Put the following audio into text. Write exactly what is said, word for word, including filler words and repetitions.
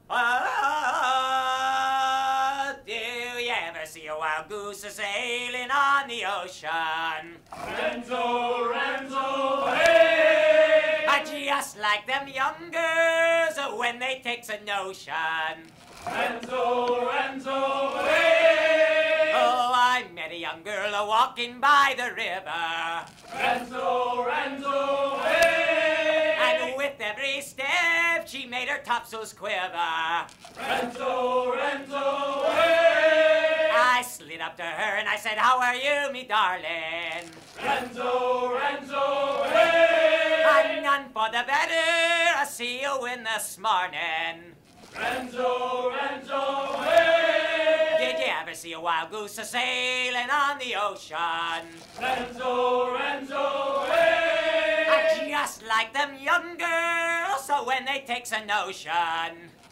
Oh, do you ever see a wild goose sailing on the ocean? Renzo, Renzo, hey! Just like them young girls when they takes a notion. Renzo, Renzo, hey! Oh, I met a young girl a walking by the river. Renzo, Renzo, hey! And with every step she made her topsails quiver. Renzo, Renzo, hey! I slid up to her and I said, how are you, me darling? Renzo, Renzo, hey! I'm none for the better, I see you in this morning. Renzo, Renzo, hey! Did you ever see a wild goose a-sailing on the ocean? Renzo, Renzo, hey! Just like them young girls, so when they takes a notion.